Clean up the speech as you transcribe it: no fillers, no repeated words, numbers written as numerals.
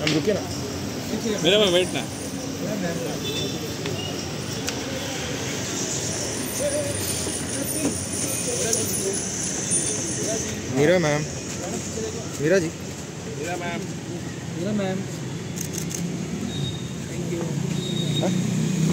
हम रुके ना मेरा में वेट ना Meera ma'am Meera ji Meera ma'am thank you.